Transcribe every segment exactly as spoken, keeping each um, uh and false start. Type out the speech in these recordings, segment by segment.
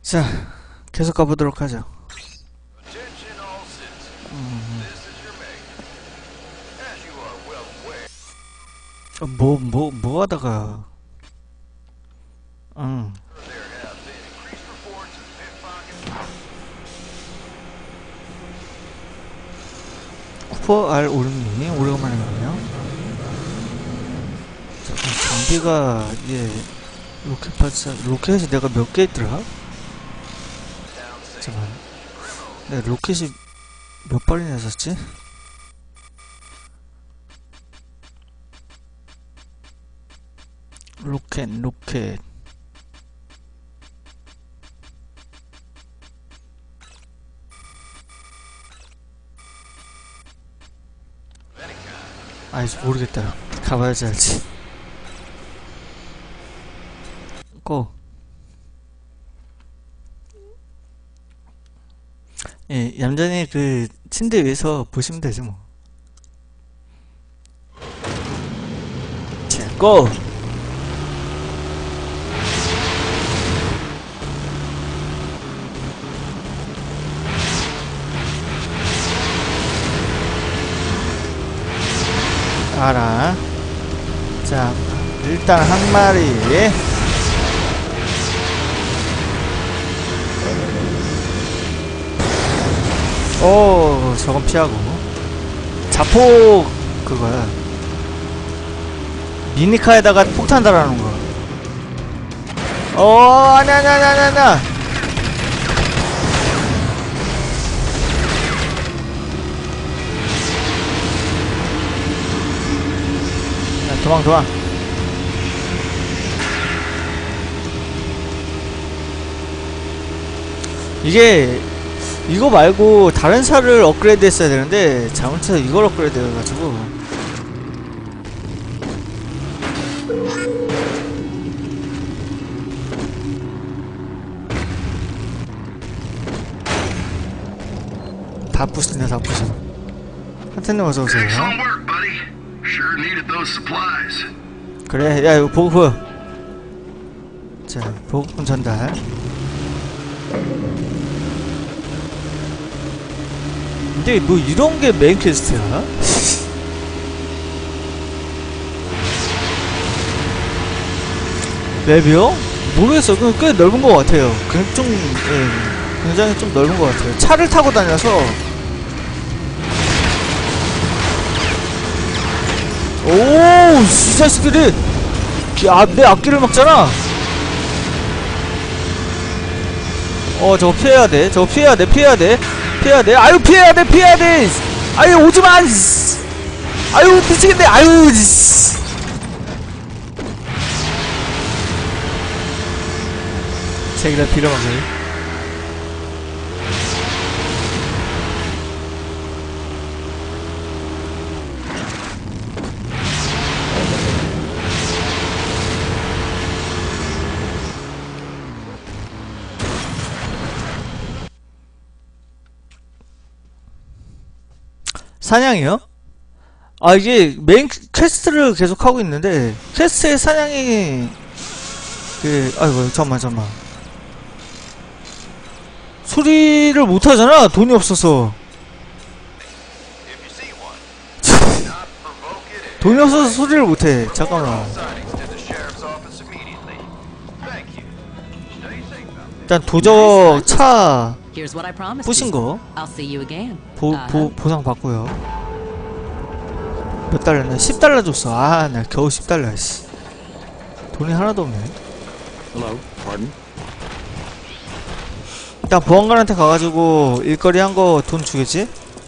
자, 계속 가보도록 하죠. 음. 어, 뭐, 뭐, 뭐 하다가, 응. 쿠퍼 알 오륙님, 오래간만에 보네요. 잠깐, 장비가, 예, 로켓 발사, 로켓이 내가 몇 개 있더라? 잠깐. 내 로켓이 몇 발이나 있었지? 로켓, 로켓. 아이씨, 모르겠다. 가봐야지 알지. 고. 예, 얌전히 그 침대 위에서 보시면 되지 뭐. 자, 고! 알아. 자, 일단 한 마리. 오, 저건 피하고. 자폭 그거야. 미니카에다가 폭탄 달아놓은 거. 어, 아냐, 아냐, 아냐, 아냐, 아냐. 야, 도망, 도망. 이게 이거 말고 다른 샤를 업그레이드 했어야 되는데 잘못해서 이걸 업그레이드 해가지고 다 부시네. 다 부셔. 한텐님 어서오세요. 그래, 야, 이거 보급. 자, 보급품 전달. 근데 뭐 이런게 메인 퀘스트야? 맵이요? 모르겠어. 그 꽤 넓은 것 같아요. 그냥 좀, 예, 굉장히 좀 넓은 것 같아요. 차를 타고 다녀서. 오, 이 자식들이 아, 내 앞길을 막잖아. 어, 저거 피해야 돼. 저거 피해야 돼. 피해야 돼. 피해야 돼. 아유, 피해야 돼. 피해야 돼. 아유, 오지마. 아유, 미치겠네. 아유, 제기다 빌어먹어요. 사냥이요? 아, 이게 메인 퀘스트를 계속 하고 있는데 퀘스트의 사냥이 그 아이고 잠만 잠만 소리를 못하잖아. 돈이 없어서. 돈이 없어서 소리를 못해. 잠깐만. 일단 도적 차 부신거 보, 보, 보상 받고요. 몇 달러냐? 십 달러 줬어. 아, 나 겨우 십 달러. 씨. 돈이 하나도 없네. 일단 보안관한테 가가지고 일거리 한 거 돈 주겠지?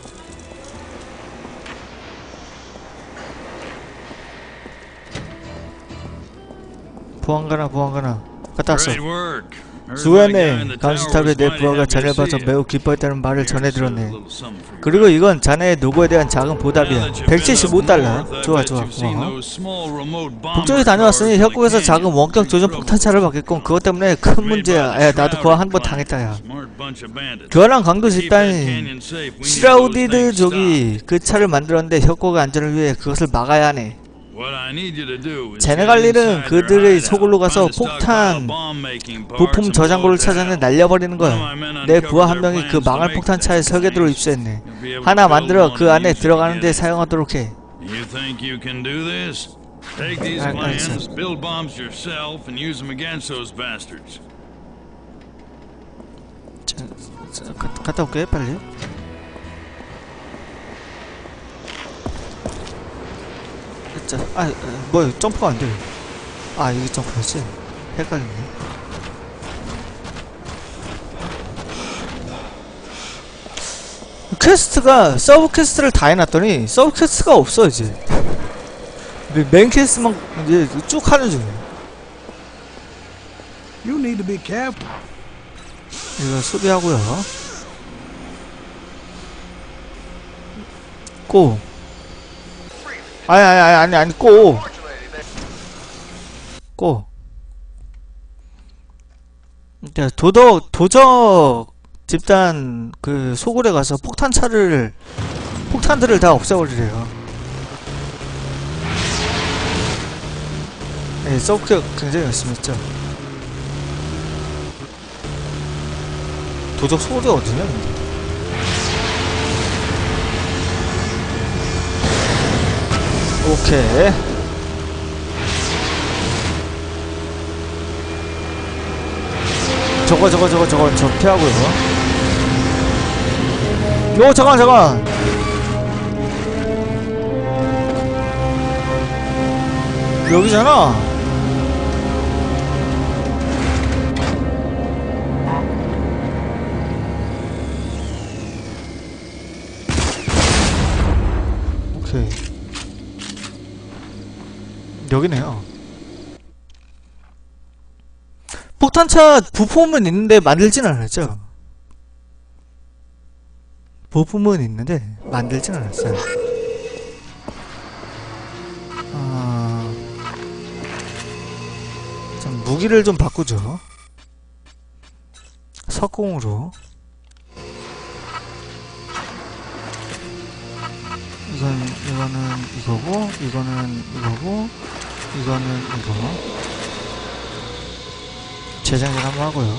보안관아, 보안관아. 갔다 왔어. 수고했네. 감시탑에 내 부하가 자네를 봐서 매우 기뻐했다는 말을 전해들었네. 그리고 이건 자네의 노고에 대한 작은 보답이야. 백칠십오 달러. 좋아, 좋아, 고마워. 북쪽에 다녀왔으니 협곡에서 작은 원격 조준 폭탄차를 받겠군. 그것 때문에 큰 문제야. 야, 나도 그거 한 번 당했다, 야. 교활한 강도 집단이 시라우디드족이 그 차를 만들었는데 협곡의 안전을 위해 그것을 막아야 하네. 제네갈리는 그들의 소굴로 가서 폭탄 부품 저장고를 찾아내 날려버리는 거야. 내 부하 한 명이 그 망할 폭탄차에 설계도를 입수했네. 하나 만들어 그 안에 들어가는 데 사용하도록 해. 알겠어. 자, 자, 가, 갔다 올게 빨리. 자, 아, 뭐야 점프가 안 돼. 아, 이게 점프였지? 헷갈리네. 퀘스트가 서브 퀘스트를 다 해놨더니 서브 퀘스트가 없어 이제. 메인 퀘스트만 이제 쭉 하는 중이야. You need to be careful. 이거 수비하고요. 고. 아니 아니 아니 아니 아니 고. 고. 도덕 도적 집단 그 소굴에 가서 폭탄차를 폭탄들을 다 없애버리래요. 네, 서브가 굉장히 열심히 했죠. 도적 소굴이 어디냐 근데? 오케이. 저거 저거 저거 저거 저 피하고요. 요 잠깐 잠깐. 여기잖아. 오케이. 여기네요. 폭탄차 부품은 있는데 만들진 않았죠. 부품은 있는데 만들진 않았어요. 아... 좀 무기를 좀 바꾸죠. 석공으로. 이건 이거는 이거고, 이거는 이거고, 이거는 이거. 재장전 한번 하고요.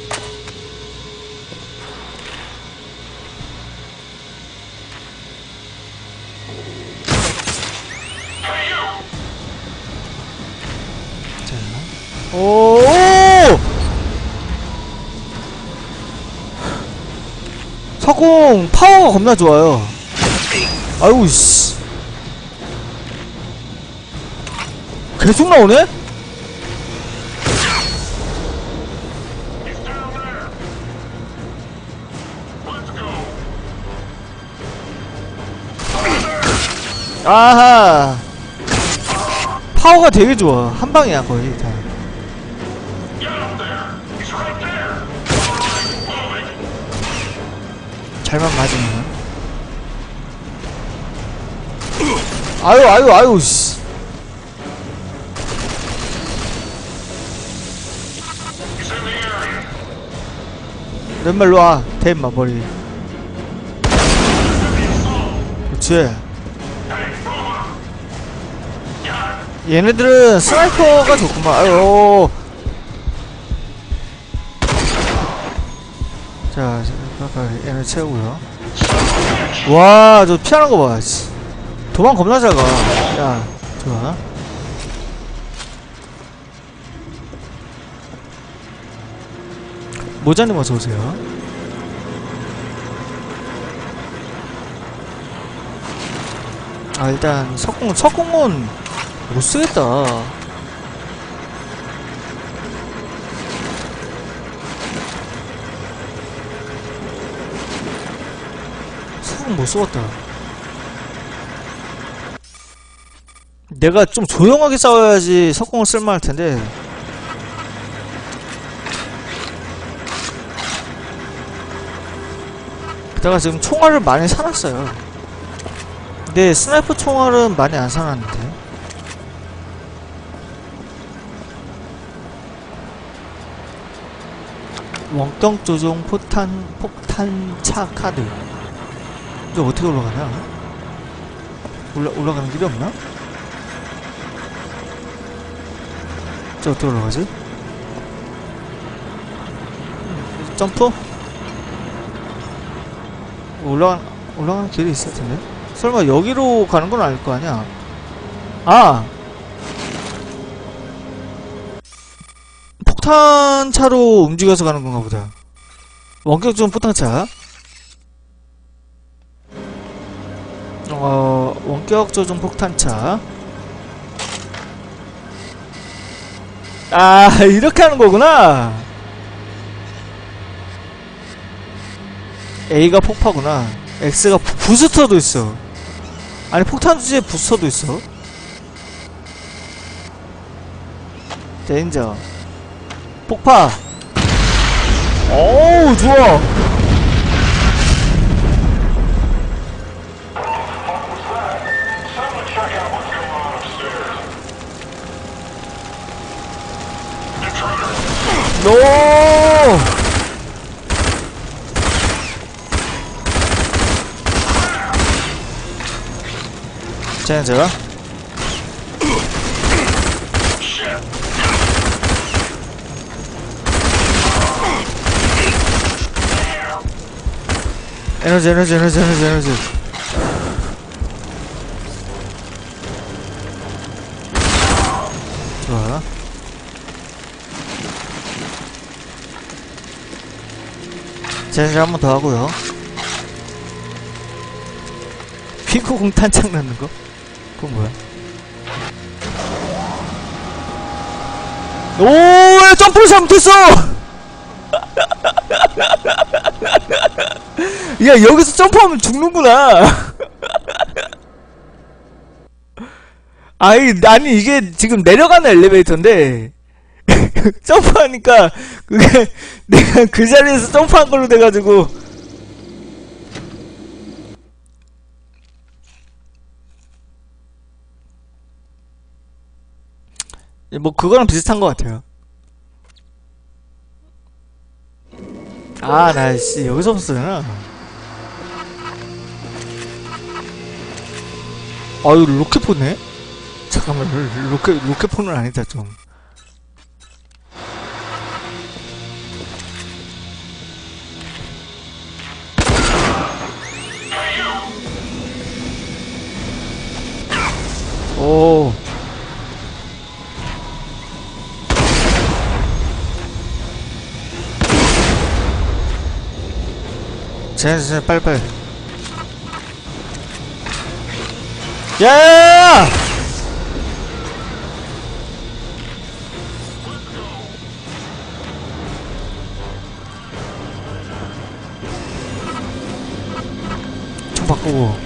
자, 오! 석공 파워가 겁나 좋아요. 아이고 씨. 계속 나오네? 아하. 파워가 되게 좋아. 한 방이야 거의 다. 잘만 맞으면. 아유 아유 아유 씨. 왼발로 와. 대인마 머리. 그렇지. 얘네들은 스나이퍼가 좋구만. 아유. 자, 빨리 얘네 채우고요. 와, 저 피하는 거 봐. 도망 겁나 잘 가. 야, 좋아. 모자님 어서 오세요. 아, 일단 석공 석공은 못 쓰겠다. 석공 못 쓰겠다. 내가 좀 조용하게 싸워야지 석공을 쓸만할 텐데. 내가 지금 총알을 많이 사놨어요. 근데 스나이퍼 총알은 많이 안 사놨는데. 원격 조종 포탄 폭탄차 카드. 이거 어떻게 올라가냐? 올라 올라가는 길이 없나? 저 어떻게 올라가지? 점프? 올라가, 올라가는 길이 있을 텐데? 설마 여기로 가는 건 아닐 거 아니야? 아! 폭탄차로 움직여서 가는 건가 보다. 원격적인 폭탄차. 어, 원격 조종 폭탄차. 아, 이렇게 하는 거구나. A가 폭파구나. X가 부, 부스터도 있어. 아니, 폭탄 주제에 부스터도 있어. 데인저. 폭파. 어우, 좋아. 노! 쟤는 제가 에너지 에너지 에너지 에너지 에너지 좋아. 쟤는 한 번 더 하고요. 핑크공 탄창 넣는 거? 그건 뭐야? 오, 점프를 잘못했어! 야, 여기서 점프하면 죽는구나. 아이, 아니, 이게 지금 내려가는 엘리베이터인데, 점프하니까, 그게, 내가 그 자리에서 점프한 걸로 돼가지고, 뭐, 그거랑 비슷한 것 같아요. 아, 나, 씨, 여기서 없었잖아. 아, 이거 로켓포네? 잠깐만, 로켓, 로켓포는 아니다, 좀. 오. 쟤네, 쟤네, 빨리빨리. 야야야야! 총 바꾸고.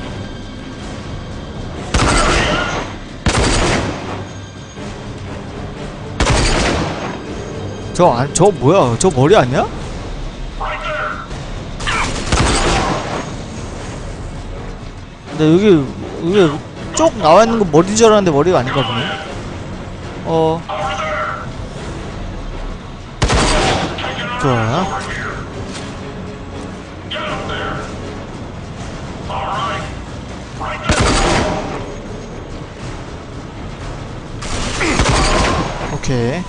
저, 안, 저 뭐야? 저 머리 아니야? 근데 여기, 여기 쪽 나와있는 거 머리인 줄 알았는데 머리가 아닌가 보네. 어. 좋아. 오케이.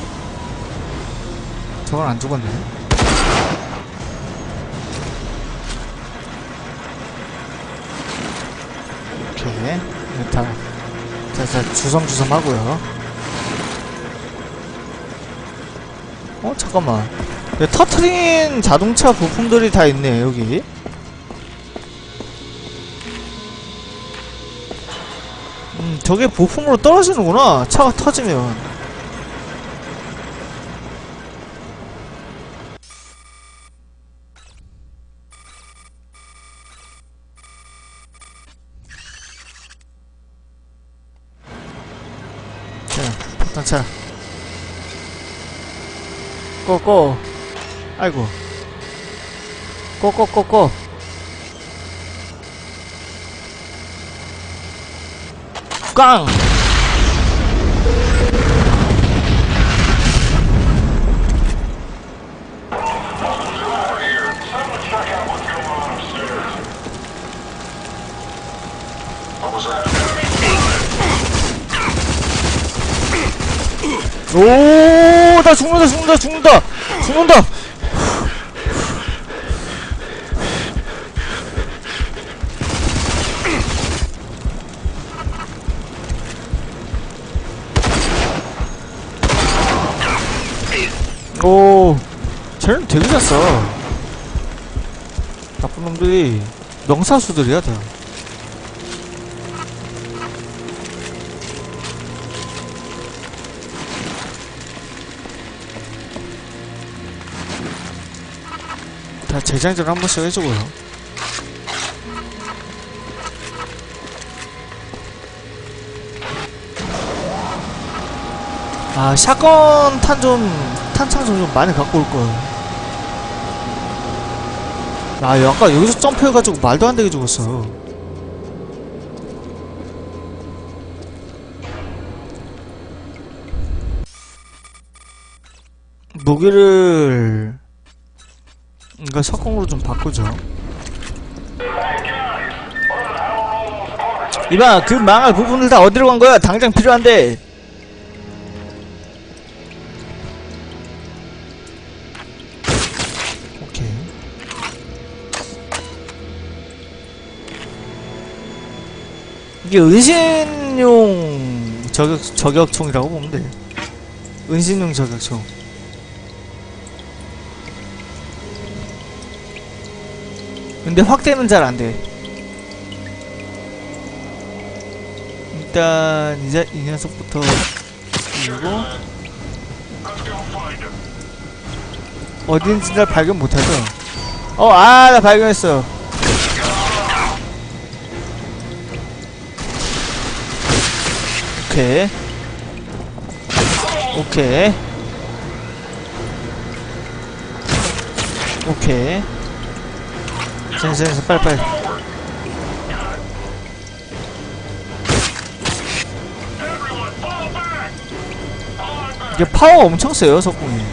저건 안 죽었네. 오케이. 메탈. 자, 자, 주섬주섬 하고요. 어, 잠깐만. 네, 터트린 자동차 부품들이 다 있네, 여기. 음, 저게 부품으로 떨어지는구나. 차가 터지면. 자, 꼬꼬. 아이고. 꼬꼬꼬꼬. 꽝. 오, 나 죽는다, 죽는다, 죽는다, 죽는다. 오, 쟤는 되게 잘 써. 나쁜 놈들이 명사수들이야, 다. 다 재장전 한 번씩 해주고요. 아, 샷건 탄 좀, 탄창 좀, 좀 많이 갖고 올 거야. 아, 아까 여기서 점프해가지고 말도 안 되게 죽었어. 무기를, 이거 석공으로 좀 바꾸죠. 이봐, 그 망할 부분을 다 어디로 간 거야? 당장 필요한데. 오케이. 이게 은신용 저격, 저격총이라고 보면 돼. 은신용 저격총. 근데 확대는 잘 안돼. 일단 이제 이 녀석부터 그리고 어딘지 날 발견 못하죠. 어, 아, 나 발견했어. 오케이 오케이 오케이. 됐어, 됐어, 빨리빨리. 이게 파워가 엄청 세요, 석궁이.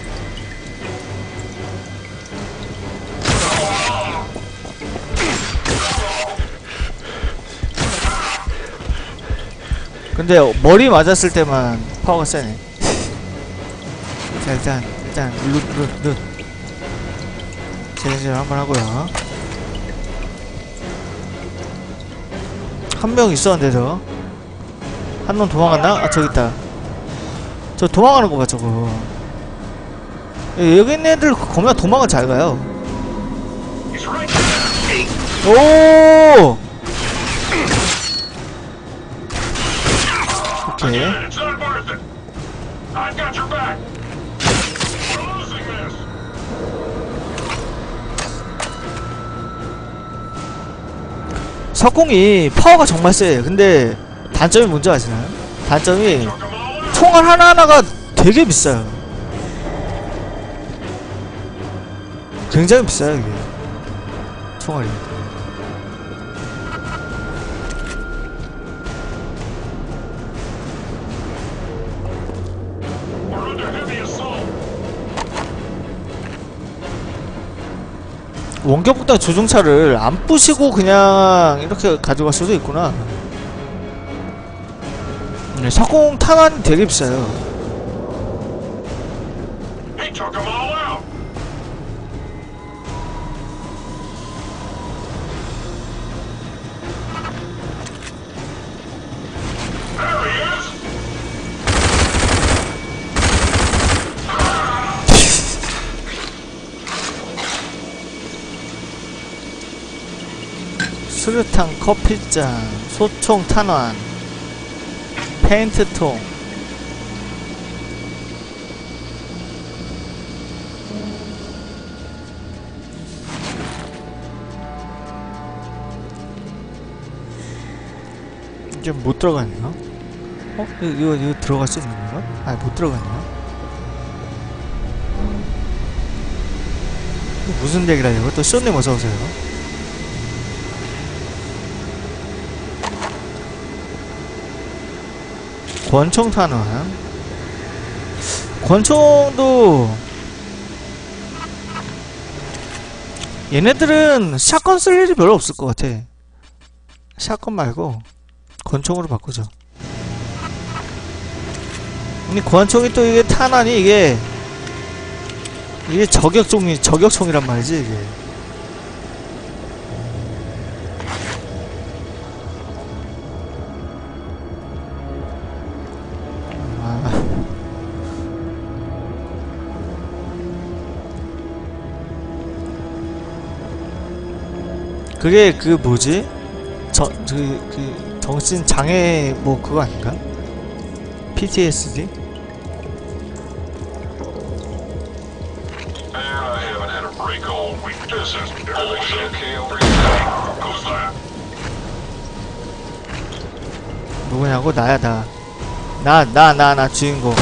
근데 머리 맞았을 때만 파워가 세네. 자, 일단 일단 룻 룻 룻 재생질 한번 하고요. 한 명 있었는데 저 한 놈 도망갔나? 아, 저기 있다. 저 도망가는 거 봐, 저거. 여기 있는 애들 겁나 도망을 잘 가요. 오! 오케이. 석궁이 파워가 정말 세. 근데 단점이 뭔지 아시나요? 단점이 총알 하나하나가 되게 비싸요. 굉장히 비싸요, 이게. 총알이. 원격폭탄 조종차를 안 부시고 그냥 이렇게 가져갈 수도 있구나. 네, 석공 탄환이 되게 비싸요. 수류탄, 커피잔, 소총 탄환, 페인트통. 이게 못 들어가네요. 어? 이거, 이거 들어갈 수 있는 건가? 아니, 못 들어가네요. 무슨 얘기를 하려고? 또 쇼님 어서오세요. 권총 탄환. 권총도 얘네들은 샷건 쓸 일이 별로 없을 것 같아. 샷건 말고 권총으로 바꾸죠. 근데 권총이 또 이게 탄환이 이게 이게 저격총이 저격총이란 말이지 이게. 아. 그게 그 뭐지? 저 그 그 정신 장애 뭐 그거 아닌가? 피티에스디? 누구냐고? 나야 나. 나 나 나 나 주인공.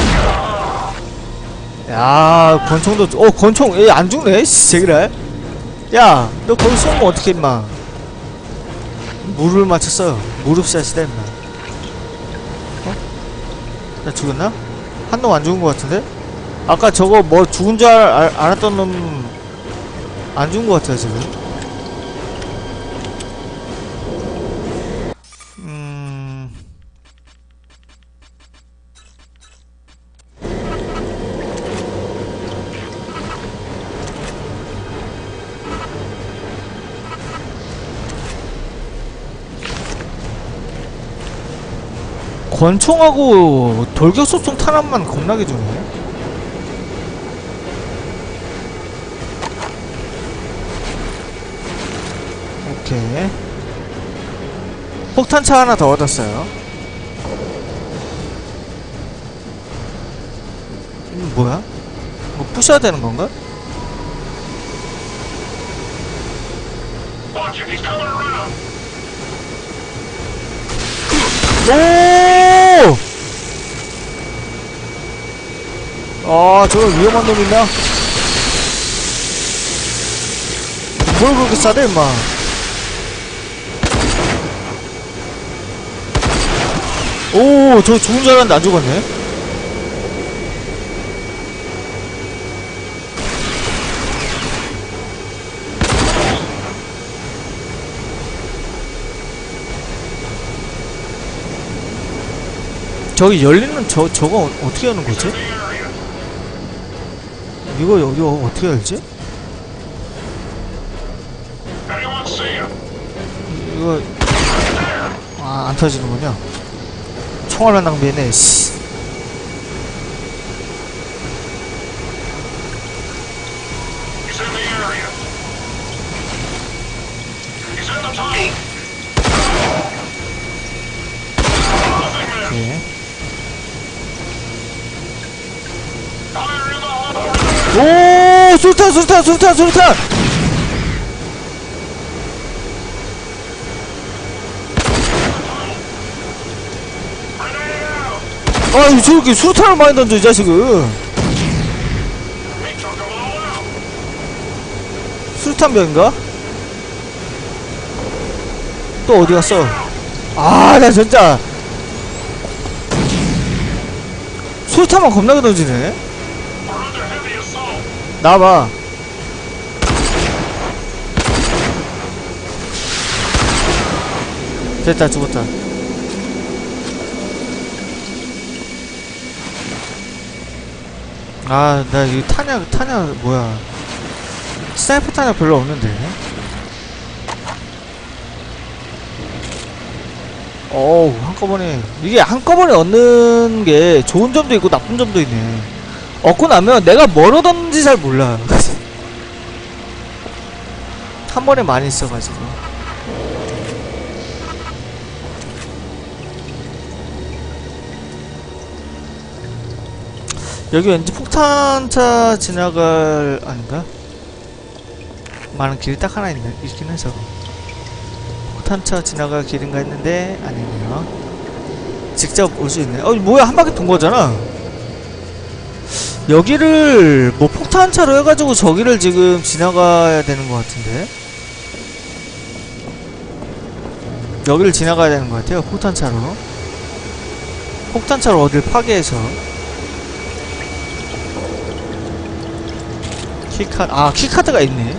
야 권총도 어 권총 얘 안 죽네? 씨 제기랄. 야 너 거기 쏘면 어떡해 임마. 물을 맞췄어. 무릎샷이다 임마. 어? 나 죽었나? 한 놈 안 죽은 것 같은데? 아까 저거 뭐 죽은 줄 알, 알, 알았던 놈 안 죽은 것 같아 지금. 음... 권총하고 돌격소총 탄환만 겁나게 주네. 오케이. 폭탄차 하나 더 얻었어요. 이거 뭐야? 뭐 부셔야 되는 건가? 오! 아, 저거 위험한 놈 있나? 뭘 그렇게 싸대, 임마. 오, 저 죽은 줄 알았는데 안 죽었네. 저기 열리는 저, 저거 어떻게 하는 거지? 이거 여기 어떻게 열지? 이거 아, 안 터지는군요. 총알만 낭비했네. 씨. 오, 수류탄, 수류탄, 수류탄, 수류탄. 아유, 저렇게 수류탄을 많이 던져, 이 자식은. 수류탄병인가? 또 어디 갔어? 아, 나 진짜. 수류탄만 겁나게 던지네? 나와봐. 됐다, 죽었다. 아, 나 이 탄약, 탄약, 뭐야. 스나이퍼 탄약 별로 없는데. 어우, 한꺼번에. 이게 한꺼번에 얻는 게 좋은 점도 있고 나쁜 점도 있네. 얻고 나면 내가 뭘 얻었는지 잘 몰라. 한 번에 많이 있어가지고. 여기 왠지 폭탄차 지나갈 아닌가? 많은 길이 딱 하나 있네, 있긴 해서. 폭탄차 지나갈 길인가 했는데 아니네요. 직접 올 수 있네. 어 뭐야, 한 바퀴 돈 거잖아. 여기를 뭐 폭탄차로 해가지고 저기를 지금 지나가야 되는 것 같은데. 여기를 지나가야 되는 것 같아요. 폭탄차로. 폭탄차로 어딜 파괴해서. 키카드, 아 키카드가 있네.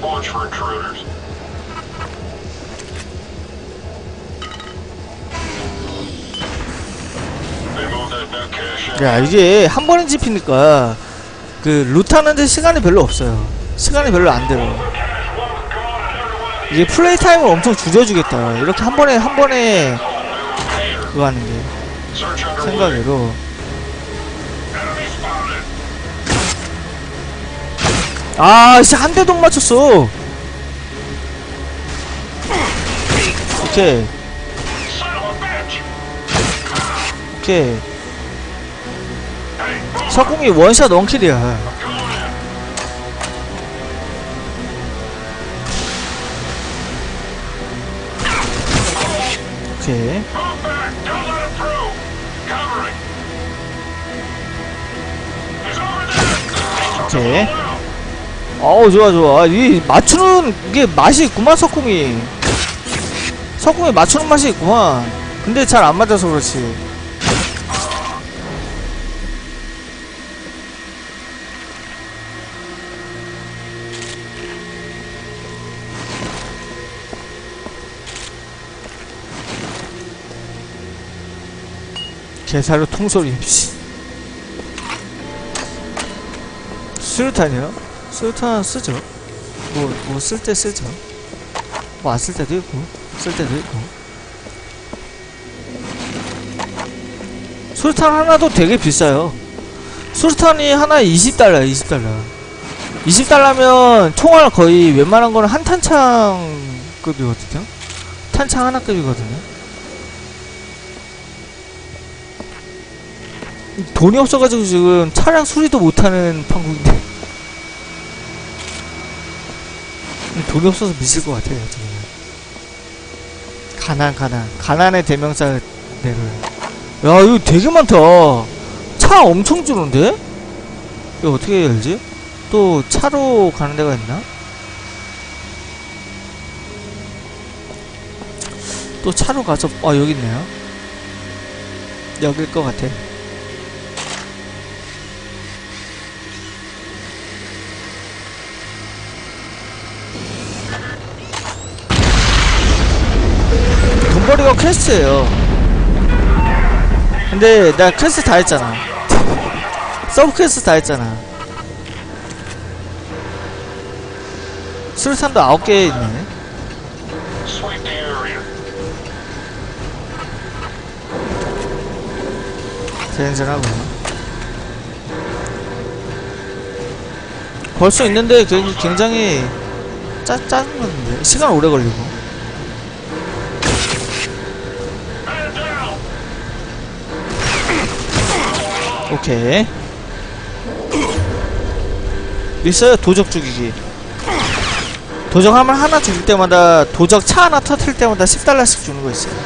야, 이게 한 번에 집히니까 그 루트하는데 시간이 별로 없어요. 시간이 별로 안 들어. 이게 플레이 타임을 엄청 줄여주겠다. 이렇게 한 번에 한 번에 그거 하는 게 생각으로. 아, 씨, 한 대도 못 맞췄어. 오케이. 오케이. 석궁이 원샷 원킬이야. 오케이. 오케이. 어우, 좋아 좋아. 이 맞추는 게 맛이 있구만. 석궁이 석궁이 맞추는 맛이 있구만. 근데 잘 안 맞아서 그렇지. 개사료 통소리. 수류탄이요? 수류탄 쓰죠. 뭐, 뭐 쓸 때 쓰죠. 뭐 안 쓸 때도 있고, 쓸 때도 있고. 수류탄 하나도 되게 비싸요. 수류탄이 하나에 이십 달러야, 이십 달러. 이십 달러면 총알 거의 웬만한 거는 한 탄창급이거든요? 탄창 하나급이거든요? 돈이 없어가지고 지금 차량 수리도 못하는 판국인데 돈이 없어서 미칠 것 같아요 지금. 가난 가난 가난의 대명사대로. 야, 이거 되게 많다. 차 엄청 주는데? 이거 어떻게 열지? 또 차로 가는 데가 있나? 또 차로 가서 아, 여기 있네요. 여길 것 같아. 돈벌이가 퀘스트예요. 근데 나 퀘스트 다 했잖아. 서브 퀘스트 다 했잖아. 수류탄도 아홉 개 있네. 대행전하고요. 벌써 있는데 굉장히 짜, 짜증났는데 시간 오래 걸리고. 오케이. 있어요. 도적 죽이기. 도적함을 하나 죽일 때마다, 도적 차 하나 터뜨릴 때마다 십 달러씩 주는 거 있어요.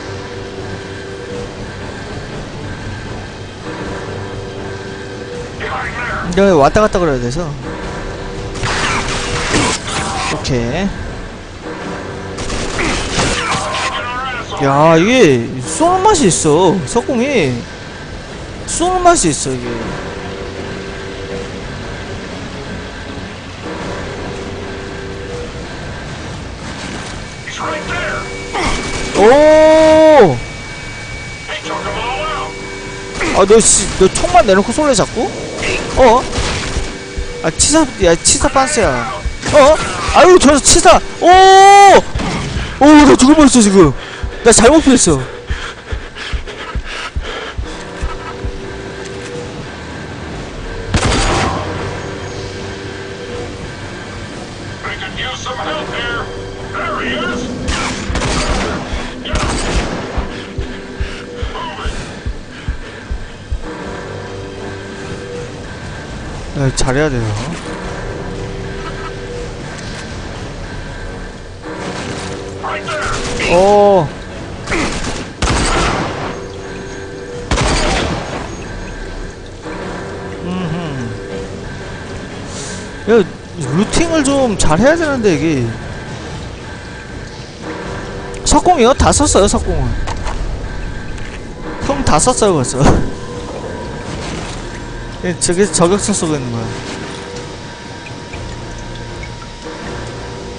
근데 왔다 갔다 그래야 돼서. 오케이. 야, 이게 쏘는 맛이 있어. 석궁이 쏘는 맛이 있어 이게. 오! 아, 너 씨, 너 총만 내놓고 쏠래 자꾸? 어? 아, 치사, 야, 치사 빤스야. 어? 아유, 저 치사. 오! 오, 나 죽을 뻔했어 지금. 나 잘못 피했어. 야, 잘해야 돼요. 오. 음흠. 야, 루팅을 좀 잘해야 되는데 이게. 석공이요? 다 썼어요, 석공은. 형 다 썼어요, 벌써. 저기 저격총 쏘고 있는 거야.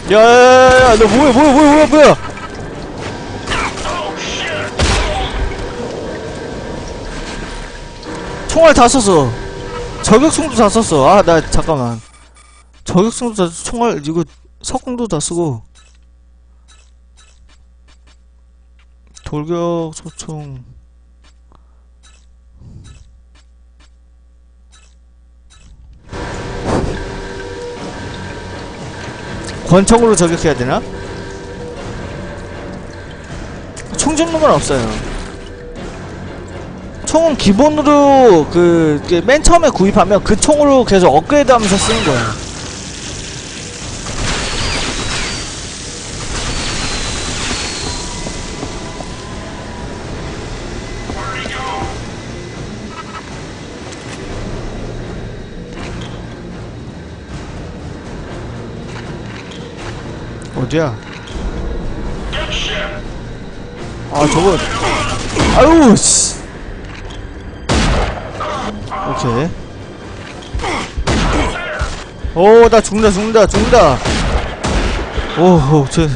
야야야야 너 뭐야 뭐야 뭐야 뭐야 뭐야 총알 다 썼어. 저격총도 다 썼어. 아 나 잠깐만 저격총도 다 총알 이거 석궁도 다 쓰고 돌격 소총 권총으로 저격해야 되나? 총 잡는 건 없어요. 총은 기본으로 그 맨 처음에 구입하면 그 총으로 계속 업그레이드 하면서 쓰는 거야. 어디야? 아 저거 아유 씨 오케이 오 나 죽는다 죽는다 죽는다 오호 쟤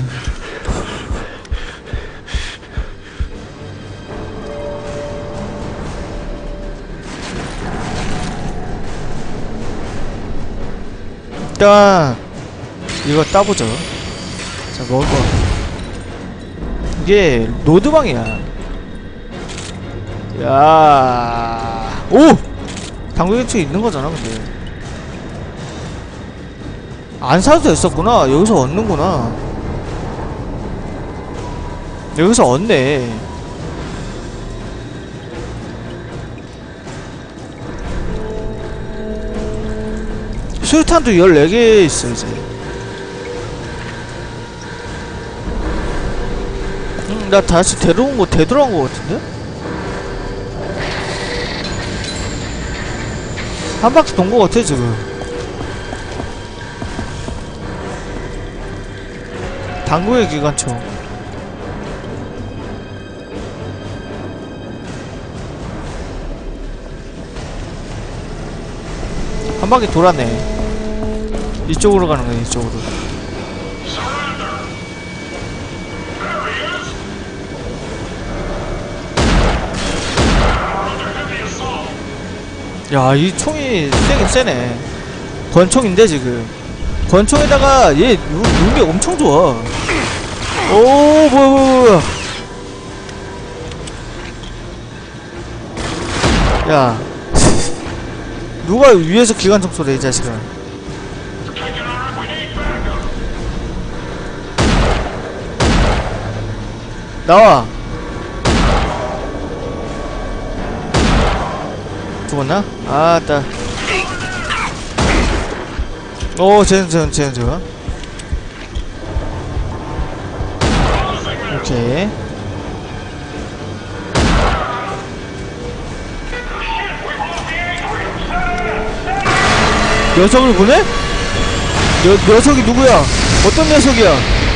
일단 이거 따보죠. 자 먹을 거 이게 노드방이야. 야, 오! 당구경치 있는 거잖아, 근데. 안 사도 됐었구나. 여기서 얻는구나. 여기서 얻네. 수류탄도 열네 개 있어, 이제. 음, 나 다시 데려온 거, 되돌아온 거 같은데? 한 바퀴 돈 거 같아, 지금. 당구의 기관총. 한 바퀴 돌았네. 이쪽으로 가는 거야, 이쪽으로. 야, 이 총이 세긴 세네. 권총인데 지금 권총에다가 얘 눈이 엄청 좋아. 오 뭐야 뭐야 뭐야. 야 누가 위에서 기관총 쏘래 이 자식아. 나와. 죽었나? 아따. 오 쟤는 쟤는 쟤는 쟤는 오케이. 녀석을 보내? 녀, 녀석이 누구야? 어떤 녀석이야?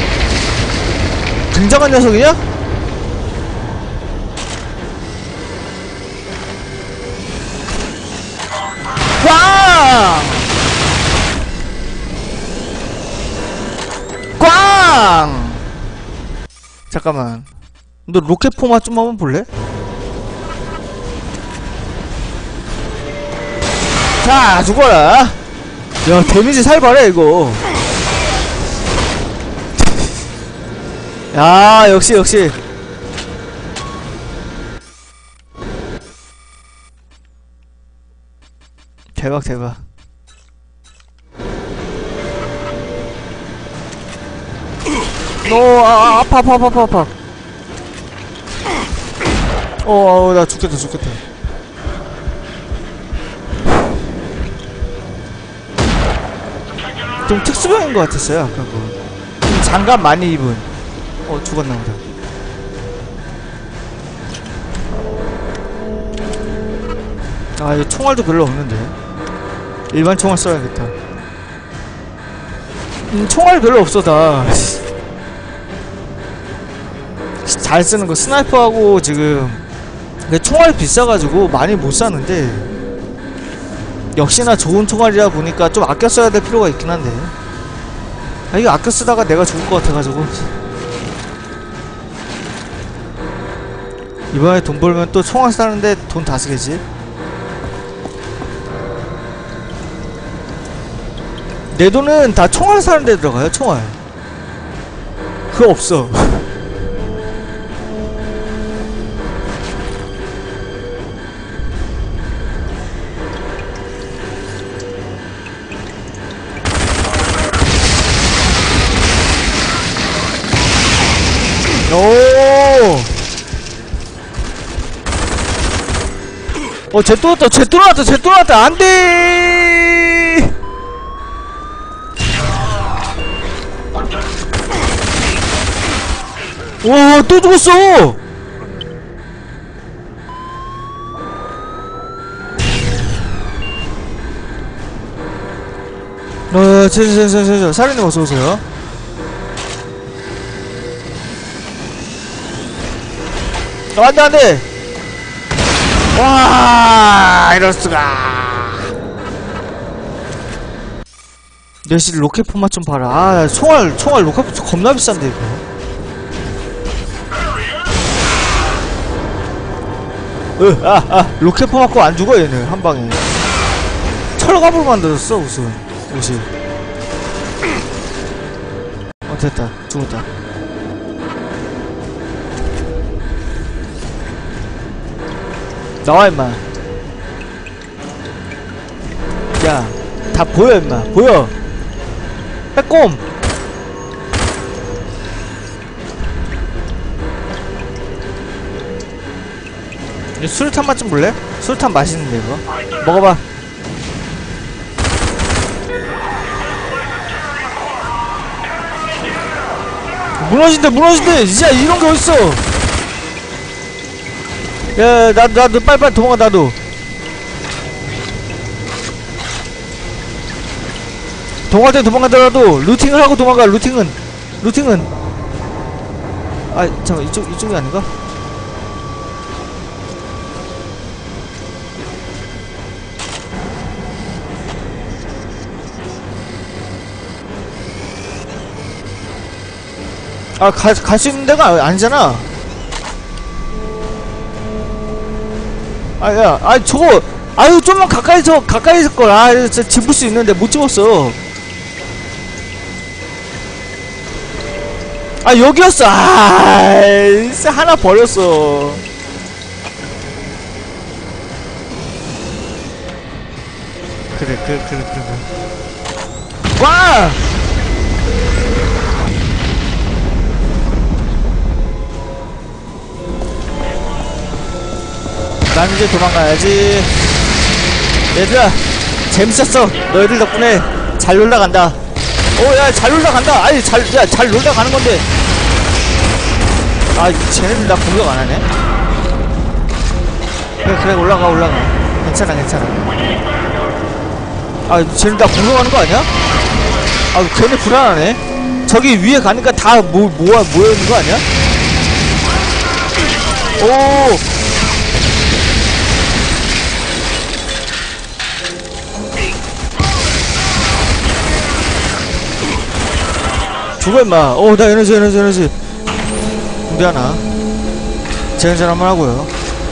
굉장한 녀석이냐? 꽝! 꽝! 잠깐만. 너 로켓 포마 좀 한번 볼래? 자, 죽어라. 야, 데미지 살벌해, 이거. 야, 역시, 역시. 대박, 대박. 너, 아, 아파, 아파, 아파, 아파. 어, 어, 나 죽겠다, 죽겠다. 좀 특수병인 것 같았어요, 아까 그. 장갑 많이 입은. 어, 죽었나 보다. 아, 이거 총알도 별로 없는데. 일반 총알 써야겠다. 음, 총알 별로 없어, 다. 잘 쓰는 거 스나이퍼하고 지금 총알이 비싸가지고 많이 못 사는데 역시나 좋은 총알이라 보니까 좀 아껴 써야 될 필요가 있긴 한데 아, 이거 아껴 쓰다가 내가 죽을 것 같아가지고. 이번에 돈 벌면 또 총알 사는데 돈 다 쓰겠지? 내 돈은 다 총알 사는데 들어가요, 총알. 그거 없어. 오! 어, 쟤 또 왔다, 쟤 또 나왔다, 쟤 또 나왔다! 안 돼! 와, 또 죽었어! 어, 저, 저, 저, 저, 저, 사장님 어서오세요. 어, 안 돼, 안 돼! 와, 이럴수가. 내시 로켓 포맛 좀 봐라. 아, 총알, 총알 로켓 포 겁나 비싼데, 이거. 으, 아, 아, 로켓 포 맞고 안 죽어, 얘는, 한 방에. 철갑으로 만들었어, 무슨, 옷이. 어, 됐다. 죽었다. 나와 임마. 야, 다 보여 임마. 보여. 빼꼼. 이 수류탄 맛 좀 볼래? 수류탄 맛있는데 이거. 먹어봐. 무너진대 무너진대. 진짜 이런 게 어딨어. 야, 나도, 나도, 빨리빨리 도망가, 나도. 도망갈 땐 도망가더라도, 루팅을 하고 도망가, 루팅은. 루팅은. 아, 잠깐, 이쪽, 이쪽이 아닌가? 아, 갈, 갈 수 있는 데가 아니잖아. 아, 야, 아, 저거, 아유, 좀만 가까이, 저, 가까이 있을걸. 아, 진짜 집을 수 있는데 못 집었어. 아, 여기였어. 아, 하나 버렸어. 그래, 그래, 그래, 그래. 와! 난 이제 도망가야지. 얘들아, 재밌었어. 너희들 덕분에 잘 놀다 간다. 오, 야, 잘 놀다 간다. 아니, 잘, 야, 잘 놀다 가는 건데. 아, 쟤네들 나 공격 안 하네. 그래, 그래, 올라가, 올라가. 괜찮아, 괜찮아. 아, 쟤네 나 공격하는 거 아니야? 아, 괜히 불안하네. 저기 위에 가니까 다 모, 모아, 모여있는 거 아니야? 오! 죽어 임마. 어, 나 에너지 에너지 에너지. 군대 하나. 재현전 한번 하고요.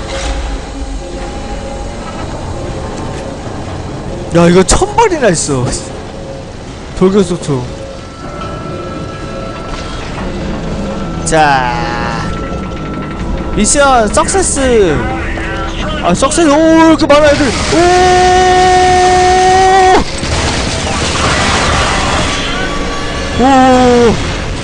야, 이거 천 발이나 있어. 돌격소총. 자, 미션 석세스. 아, 석세스. 오, 이렇게 많아 애들. 오. 오.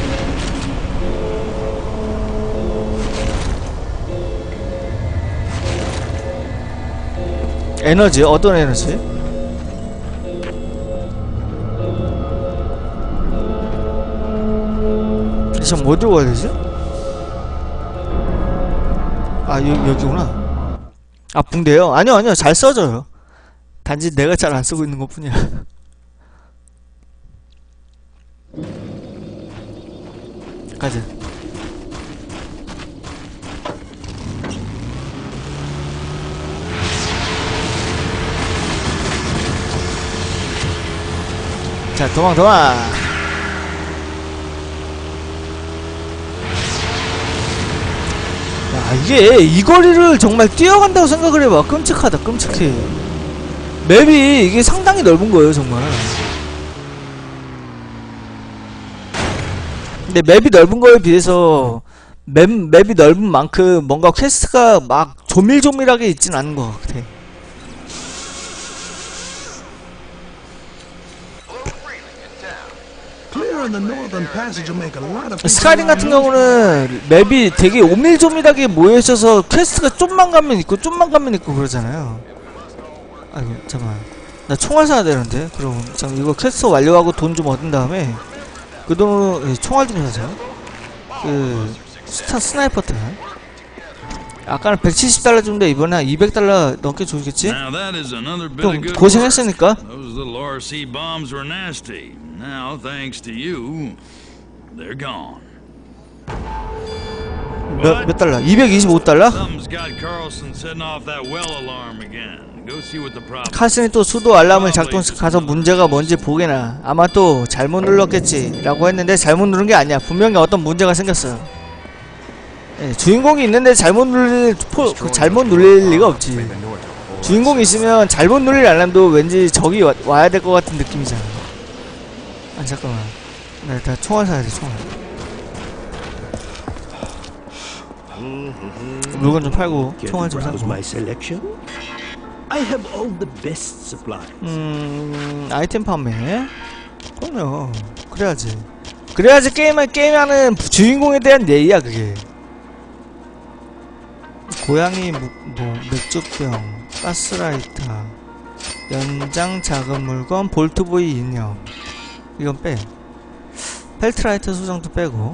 에너지? 어떤 에너지? 지금 뭐 들고 가야 되지? 아, 여, 여기구나. 아, 붕대요? 아니요, 아니요. 잘 써져요. 단지 내가 잘 안 쓰고 있는 것 뿐이야. 가자. 자, 도망 도망. 야, 이게 이 거리를 정말 뛰어간다고 생각을 해봐. 끔찍하다, 끔찍해. 맵이 이게 상당히 넓은 거예요, 정말. 근데 맵이 넓은 거에 비해서 맵, 맵이 넓은 만큼 뭔가 퀘스트가 막 조밀조밀하게 있진 않은 것 같아. 스카이림 같은 경우는 맵이 되게 오밀조밀하게 모여있어서 퀘스트가 좀만 가면 있고 좀만 가면 있고 그러잖아요. 아이고 잠깐만, 나 총알 사야 되는데. 그럼 잠깐 이거 퀘스트 완료하고 돈 좀 얻은 다음에 그 돈으로 총알 좀 사자. 그 스타 스나이퍼 때 아까는 백칠십 달러 줬는데 이번에 한 이백 달러 넘게 주겠지? 좀 고생했으니까. 몇, 몇 달러? 이백이십오 달러? 칼슨이 또 수도 알람을 작동시켜 가서 문제가 뭔지 보게나. 아마 또 잘못 눌렀겠지 라고 했는데 잘못 누른 게 아니야. 분명히 어떤 문제가 생겼어. 예, 주인공이 있는데 잘못 눌릴 포, 그 잘못 눌릴 리가 없지. 주인공이 있으면 잘못 눌릴 알람도 왠지 적이 와, 와야 될 것 같은 느낌이잖아. 아 잠깐만, 나 일단 총알 사야 돼. 총알 물건 좀 팔고 총알 좀 사고. 음... 아이템 판매? 그럼요. 그래야지. 그래야지 게임을 게임하는 주인공에 대한 예의야 그게. 고양이 뭐, 뭐 맥주병, 가스라이터, 연장 작은 물건, 볼트보이 인형. 이건 빼. 펠트라이터 소정도 빼고.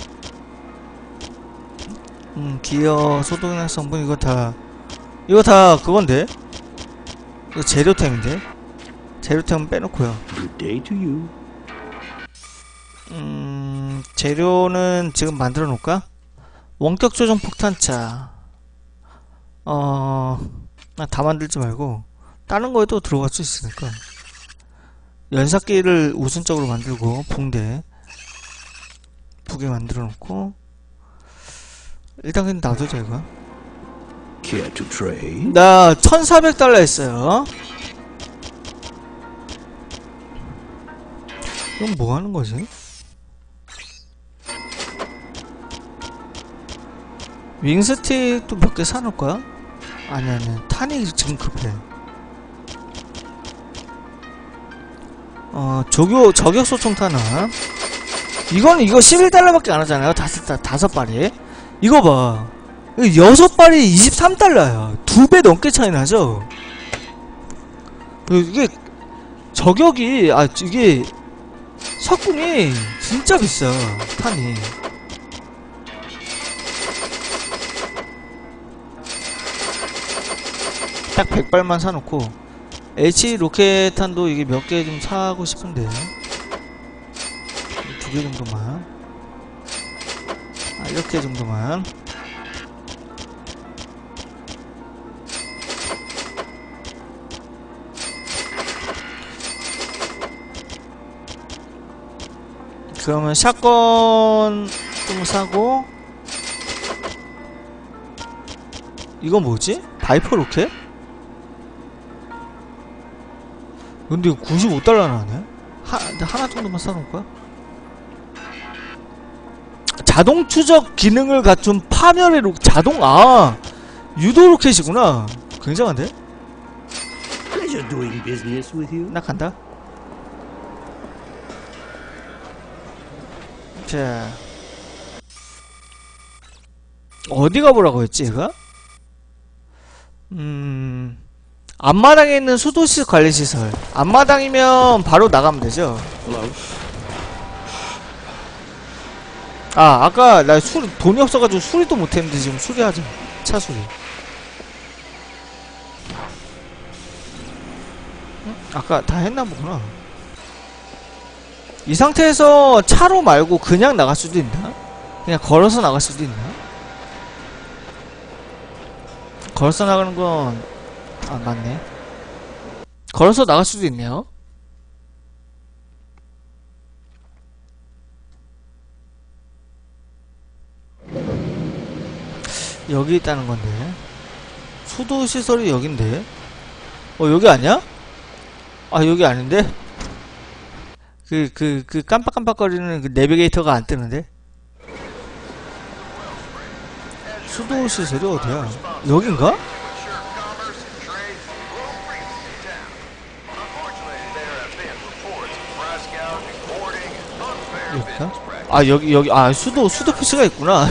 음 기어 소독약 성분 이거 다 이거 다 그건데. 이거 재료템인데. 재료템은 빼놓고요. 음 재료는 지금 만들어 놓을까? 원격 조정 폭탄차. 어... 다 만들지 말고 다른 거에도 들어갈 수 있으니까. 연사기를 우선적으로 만들고 붕대 두 개 만들어 놓고 일단 그냥 놔두자 이거. 나 천사백 달러 했어요. 이건 뭐 하는 거지? 윙스틱도 몇 개 사놓을 거야? 아니 아니 탄이 지금 급해. 어 저격 저격소 총탄은 이거는 이거 십일 달러밖에 안 하잖아요. 다섯 다섯 발이. 이거 봐. 여섯 발이 이십삼 달러야. 두 배 넘게 차이 나죠? 이게 저격이 아 이게 석궁이 진짜 비싸. 탄이. 딱 백 발만 사놓고 H 로켓탄도 이게 몇 개 좀 사고 싶은데 두 개 정도만. 아 이렇게 정도만. 그러면 샷건 좀 사고. 이건 뭐지? 바이퍼 로켓? 근데 이거 구십오 달러나 하네? 하, 하나 정도만 사놓을까? 자동 추적 기능을 갖춘 파멸의 로 자동, 아! 유도 로켓이구나. 굉장한데? 나 간다. 자. 어디 가보라고 했지, 얘가? 음... 앞마당에 있는 수도시 관리시설. 앞마당이면 바로 나가면 되죠. 아 아까 나 술 돈이 없어가지고 수리도 못했는데 지금 수리하자. 차 수리. 응? 아까 다 했나 보구나. 이 상태에서 차로 말고 그냥 나갈 수도 있나? 그냥 걸어서 나갈 수도 있나? 걸어서 나가는 건 아 맞네. 걸어서 나갈 수도 있네요. 여기 있다는 건데. 수도 시설이 여긴데. 어, 여기 아니야? 아, 여기 아닌데? 그, 그, 그 깜빡깜빡거리는 그 내비게이터가 안 뜨는데? 수도 시설이 어디야? 여긴가? 여기가? 아, 여기, 여기, 아, 수도, 수도 표시가 있구나.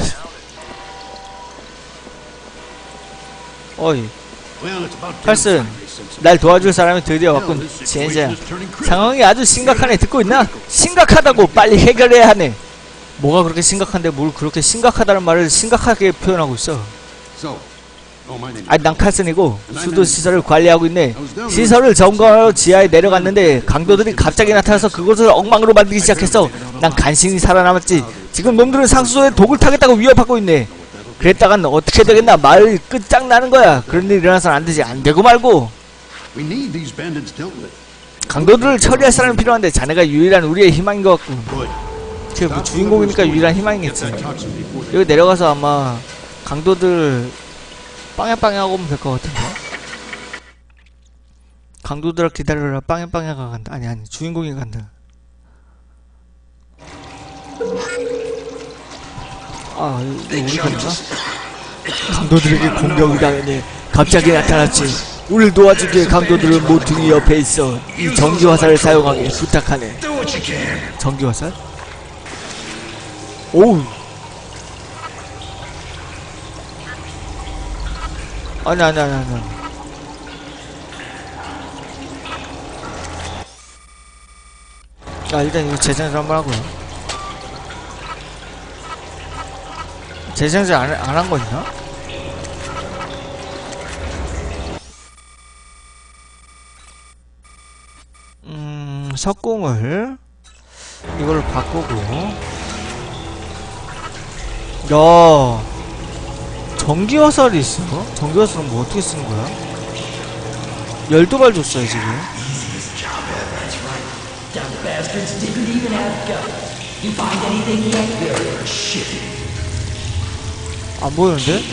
어이. 칼슨, 날 도와줄 사람이 드디어 왔군. 젠장, 상황이 아주 심각하네. 듣고 있나? 심각하다고. 빨리 해결해야 하네. 뭐가 그렇게 심각한데 뭘 그렇게 심각하다는 말을 심각하게 표현하고 있어. 아니, 난 칼슨이고 수도 시설을 관리하고 있네. 시설을 점검하러 지하에 내려갔는데 강도들이 갑자기 나타나서 그곳을 엉망으로 만들기 시작했어. 난 간신히 살아남았지. 지금 놈들은 상수소에 독을 타겠다고 위협하고 있네. 그랬다간 어떻게 되겠나. 말 끝장나는 거야. 그런 일 일어나서는 안 되지. 안 되고 말고. 강도들을 처리할 사람이 필요한데 자네가 유일한 우리의 희망인 것 같고. 제가 뭐 주인공이니까 유일한 희망이겠지. 여기 내려가서 아마 강도들 빵야빵야 하고 오면 될 것 같은데. 강도들아 기다려라. 빵야빵야가 간다. 아니 아니 주인공이 간다. 아 이거 우리 간다? 강도들에게 공격이 당했네. 갑자기 나타났지. 우릴 도와주기 위해 강도들은 모퉁이 옆에 있어. 이 전기화살을 사용하게 부탁하네. 전기화살? 오우. 아니 아니 아니 아니 아 일단 이거 재생을 한번 하고요. 재생을 안, 안 한 거 있나? 음 석궁을 이걸로 바꾸고. 야 전기화살이 있어? 전기화살은 뭐 어떻게 쓰는 거야? 열두 발 줬어요 지금. 안 보이는데?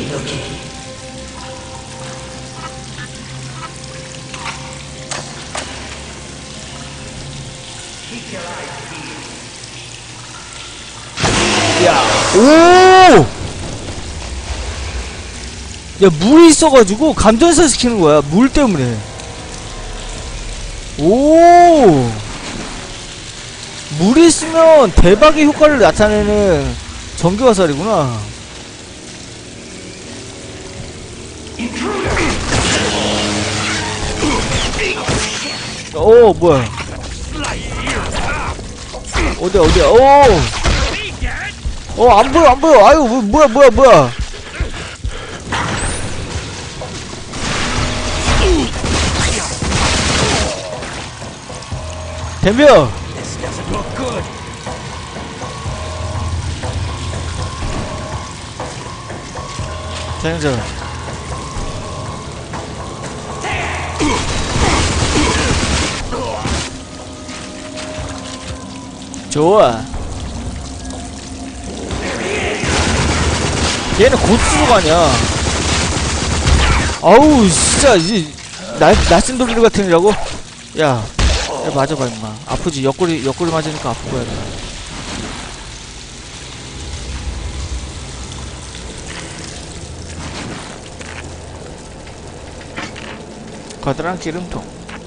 야, 오! 야, 물이 있어가지고 감전사 시키는 거야. 물 때문에. 오! 물이 있으면 대박의 효과를 나타내는 전기화살이구나. 오, 뭐야. 어디야, 어디야. 오! 어, 안 보여, 안 보여. 아유, 뭐, 뭐야, 뭐야, 뭐야. 덤벼! 장전. 좋아. 얘는 고추로 가냐? 아우, 진짜, 이, 날, 날씬 돌리는 같은 이라고? 야. 야, 맞아봐, 임마. 아프지? 옆구리, 옆구리 맞으니까 아픈 거야, 임마. 커다란 기름통.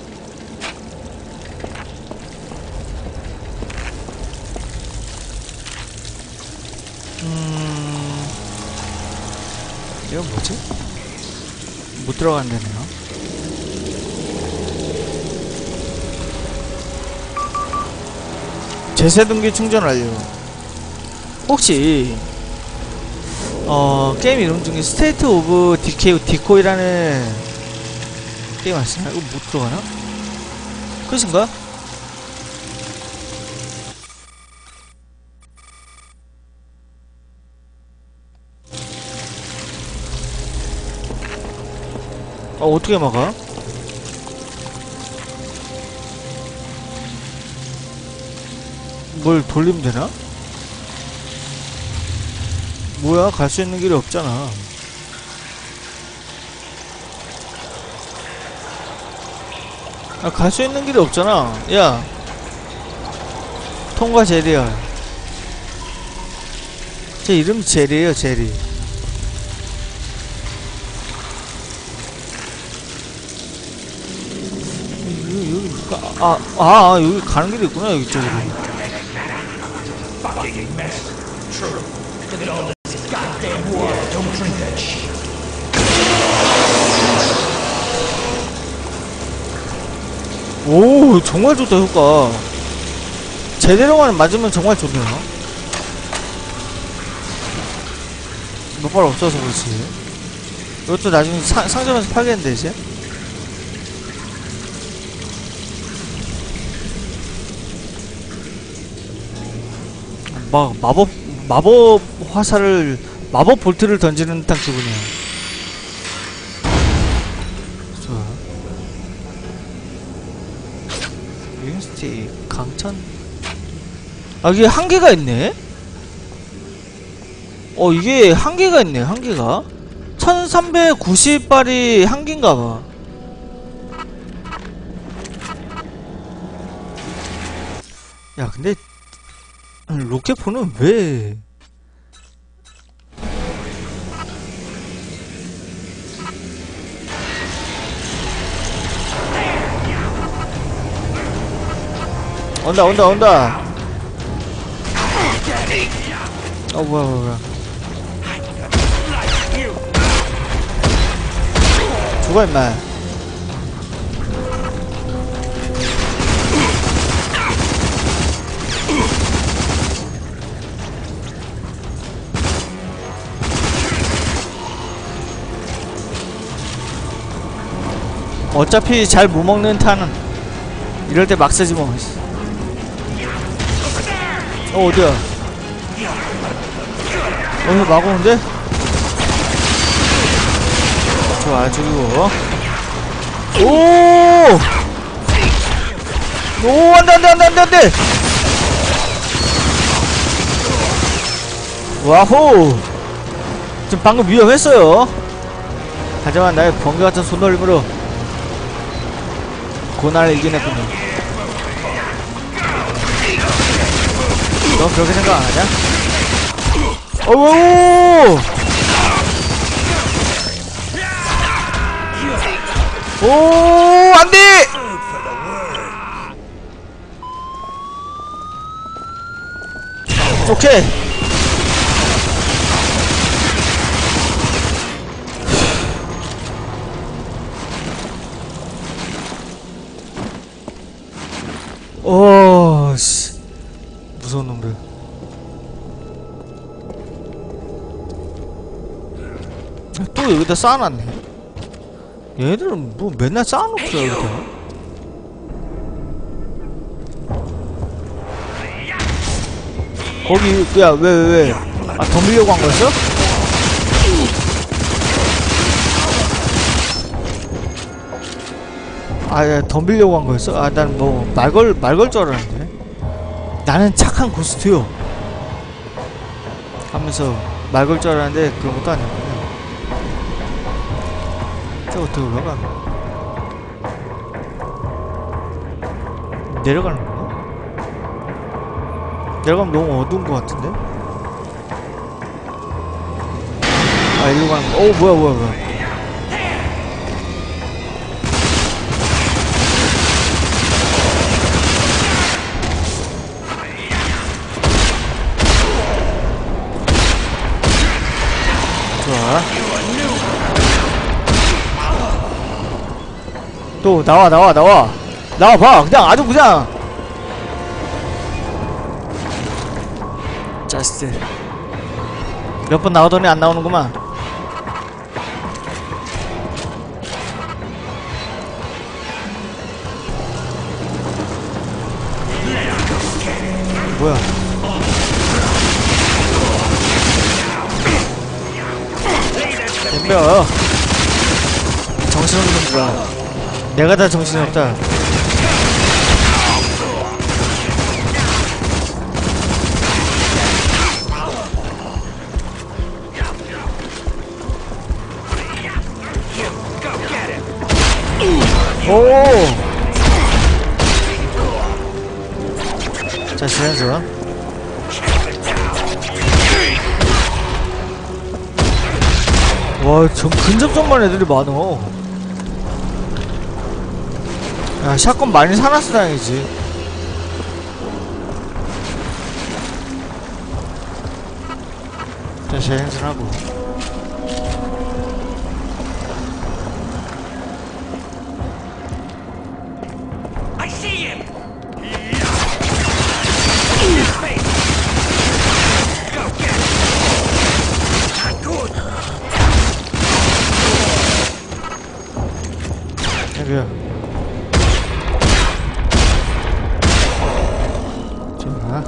음... 이건 뭐지? 못 들어간다네요. 제세동기 충전 완료. 혹시 어 게임 이름 중에 스테이트 오브 디케이 디코이라는 게임 아시나요? 이거 못 들어가나? 끝인가? 아 어떻게 막아? 뭘 돌리면 되나? 뭐야? 갈 수 있는 길이 없잖아. 아, 갈 수 있는 길이 없잖아. 야, 통과 제리야. 제 이름이 제리예요, 제리. 여기, 여기, 아, 아, 아, 여기 가는 길이 있구나, 여기 쪽으로. 오, 정말 좋다, 효과. 제대로만 맞으면 정말 좋네요. 몇 발 없어서 그렇지. 이것도 나중에 사, 상점에서 팔겠는데, 이제? 막, 마법, 마법 화살을, 마법 볼트를 던지는 듯한 기분이야. 좋아. 윙스틱, 강천? 아, 이게 한계가 있네? 어, 이게 한계가 있네, 한계가. 천삼백구십 발이 한계인가봐. 야, 근데, 로켓포는 왜. 온다, 온다, 온다. 어, 뭐야, 뭐야, 뭐야. 죽어, 임마. 어차피 잘 못 먹는 탄은 이럴 때 막 쓰지 뭐. 어, 어디야? 어디서 막 오는데? 좋아, 죽이고. 오! 오, 안 돼, 안 돼, 안 돼, 안 돼, 안 돼! 와호! 좀 방금 위험했어요. 하지만 나의 번개 같은 손놀림으로 고난을 이겨냈군요. 너 그렇게 생각 안 하냐? 오오오오! 오, 안 돼! 오케이. 오, 씨. 무서운 놈들. 또 여기다 쌓아놨네. 얘네들은 뭐 맨날 쌓아놓더라, 여기다. 거기, 야, 왜, 왜, 왜. 아, 덤비려고 한 거였어? 아, 야, 덤비려고 한 거였어? 아, 난 뭐, 말 걸, 말 걸 줄 알았는데. 나는 착한 고스트요. 하면서, 말 걸 줄 알았는데, 그런 것도 아니었구나. 저 어떻게 올라가? 내려가는 건가? 내려가면 너무 어두운 것 같은데? 아, 일로 가는 거. 오, 뭐야, 뭐야, 뭐야. 좋아. 또 나와 나와 나와 나와봐. 그냥 아주 그냥 자스트 몇 번 나오더니 안 나오는구만. 뭐야. 덤벼. 정신없는 놈들아. 내가 다 정신없다. 오! 자, 지연서. 와, 전 근접전만 애들이 많어. 야, 샷건 많이 사놨어, 다행이지. 자, 재행선하고. 여기야. 좋아.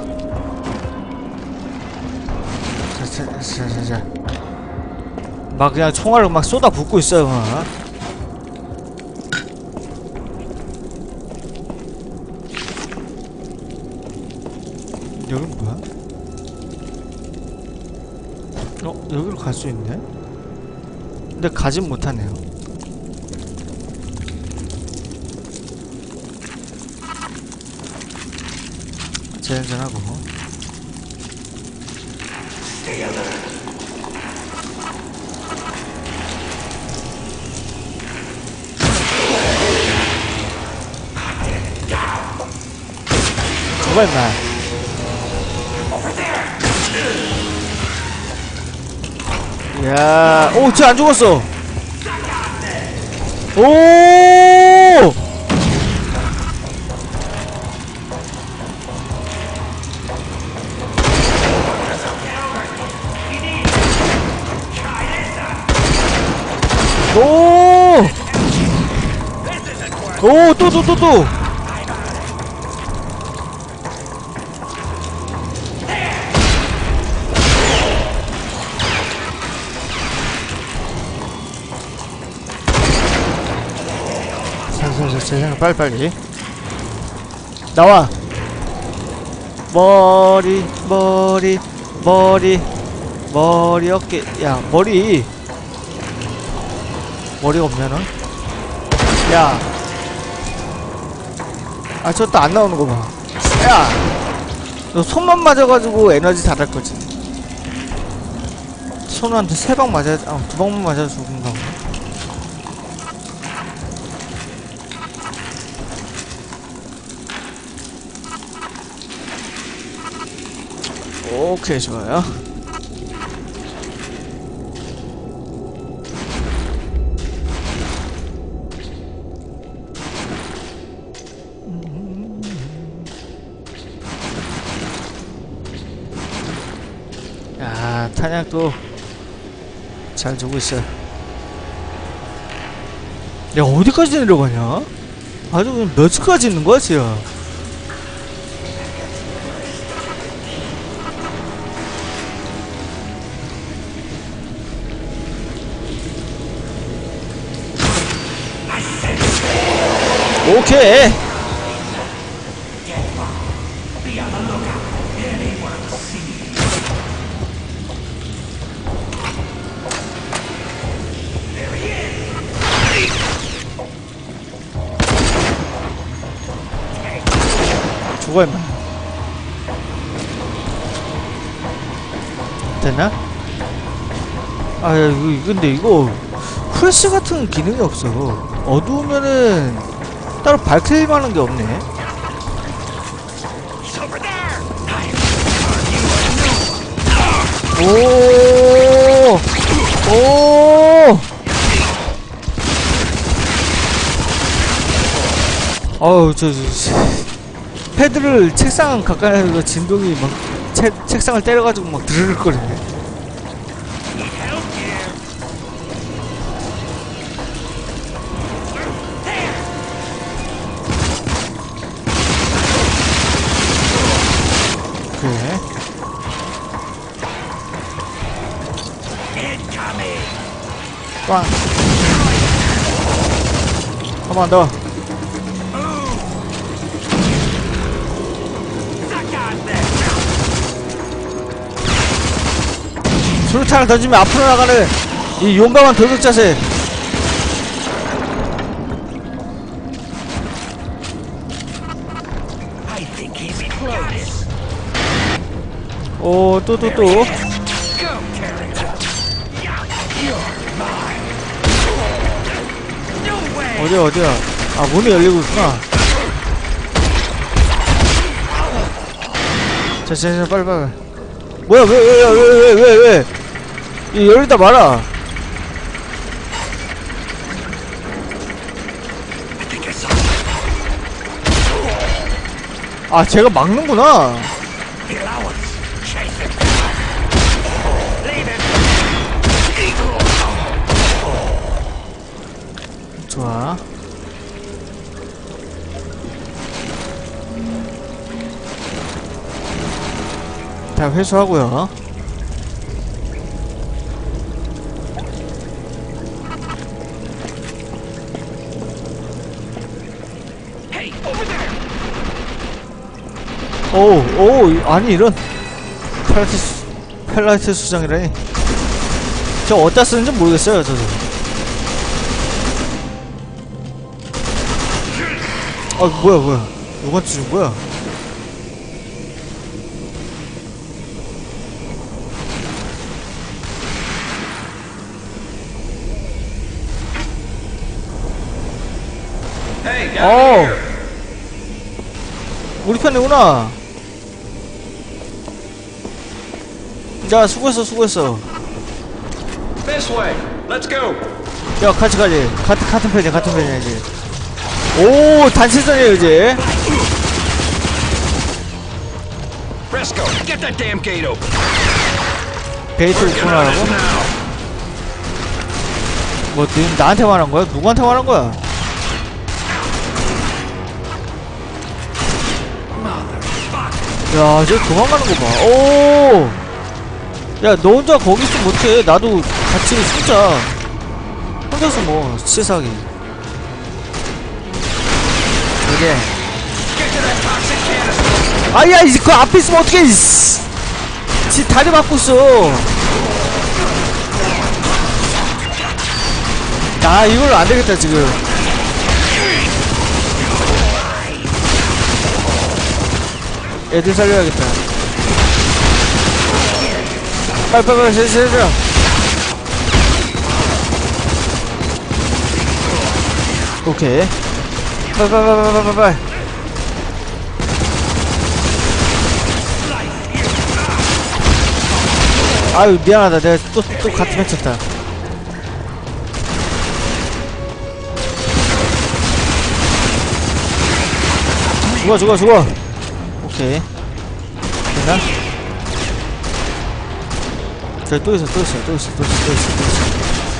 자자자자자. 막 그냥 총알을 막 쏟아 붓고 있어요. 막. 여긴 뭐야? 어? 여기로 갈 수 있네? 근데 가진 못하네요. 재행전하고. 죽어 임마. 야, 오, 쟤 안 죽었어. 오! 오! 오, 또, 또, 또, 또! 살살살, 세상에 빨리빨리. 나와! 머리, 머리, 머리, 머리, 어깨, 야, 머리! 머리가 없냐나? 야! 아, 저것도 안 나오는 거 봐. 야! 너 손만 맞아가지고 에너지 다 달 거지. 손한테 세 방 맞아, 아, 두 방만 맞아 죽은가 보네. 오케이, 좋아요. 야, 탄약도 잘 주고 있어요. 야, 어디까지 내려가냐? 아주 그냥 몇 층까지 있는 거야, 지금. 오케이. 죽어 임마. 됐나? 아, 야, 이거 근데 이거 프레시 같은 기능이 없어. 어두우면은 따로 밝힐 만한 게 없네. 오! 오! 어우, 저, 저, 저. 패드를 책상 가까이서 진동이 막 책, 책상을 때려가지고 막 드르륵거리네. 그래. 꽝. 한 번 더. 수류탄을 던지면 앞으로 나가는 이 용감한 돌격 자세. 오, 또, 또, 또. 어디야, 어디야. 아, 문이 열리고 있구나. 자, 자, 자, 빨리, 빨리. 뭐야, 왜, 왜, 왜, 왜, 왜, 왜. 이 열리다 말아. 아, 제가 막는구나. 좋아. 다 회수하고요. 오우, 오우, 아니 이런 펠라티스, 펠라티스 수장이라니. 저 어디다 쓰는지 모르겠어요, 저도. 아, 뭐야, 뭐야. 누구한테 준 거야? 어, 우리 편이구나. 야, 수고했어, 수고했어. 야, 같이 가지. 같은, 같은 편이야, 같은 편이야, 이제. 오, 단신선이야, 이제. 베이트를 구분하라고? 뭐, 니, 나한테 말한 거야? 누구한테 말한 거야? 야, 쟤 도망가는 거 봐. 오! 야, 너 혼자 거기 있으면 못해. 나도 같이 숨자. 혼자서 뭐, 치사하게. 이게. 아야, 이제 그 앞에 있으면 어떡해, 이씨. 지 다리 막고 있어. 아, 이걸로 안 되겠다, 지금. 애들 살려야겠다. 빨리, 빨리, 빨리, 빨리, 빨리. 오케이. 빨리, 빨리, 빨리, 빨리, 빨리, 빨리. 아유, 미안하다. 내가 또, 또 같이 맺혔다. 죽어, 죽어, 죽어. 오케이. 됐나? 저기 또 있어, 또 있어, 또 있어, 또 있어, 또 있어, 또 있어.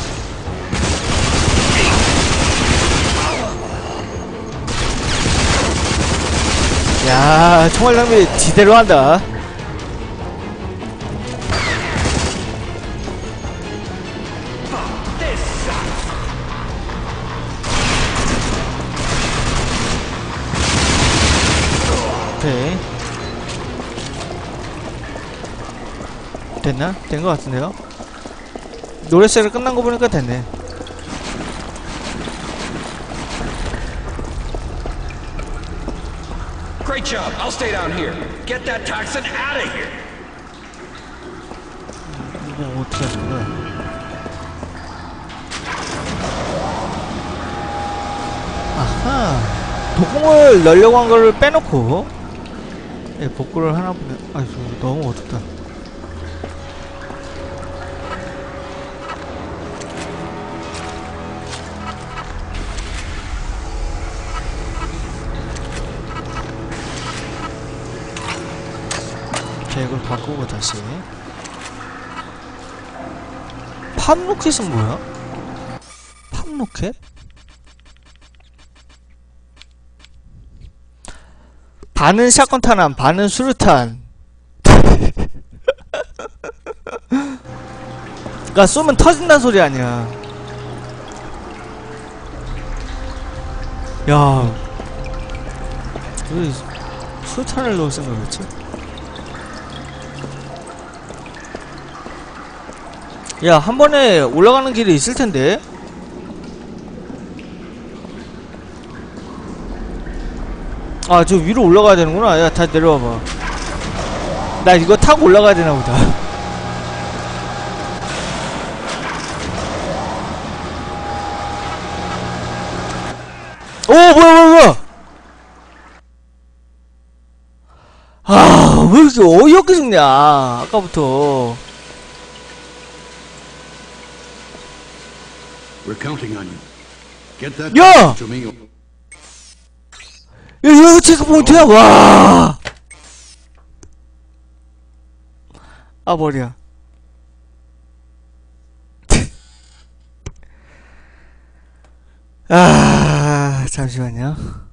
야, 총알 낭비 지대로 한다. 오케이. 됐나? 된 것 같은데요? 노래세가 끝난 거 보니까 됐네. Great job. I'll stay down here. Get that toxin out of here. 이거 어떻게 하는 거야? 아하. 독공을 넣으려고 한 거를 빼놓고, 예, 복구를 하나 보네. 아이고, 너무 어둡다. 자, 이걸 바꾸고 다시. 팝로켓은 뭐야? 팝로켓? 반은 샷건 탄환, 반은 수류탄. 그니까 쏘면 터진다는 소리 아니야. 야, 왜 수류탄을 넣을 생각했지? 야, 한 번에 올라가는 길이 있을 텐데. 아, 저 위로 올라가야 되는구나. 야, 다시 내려와봐. 나 이거 타고 올라가야 되나 보다. 오, 뭐야, 뭐야, 뭐야! 아, 왜 이렇게 어이없게 죽냐, 아까부터. We're counting on you. Get that 야! to me. 야, 이거 체크포인트야, 와! 아, 머리야. 아, 잠시만요.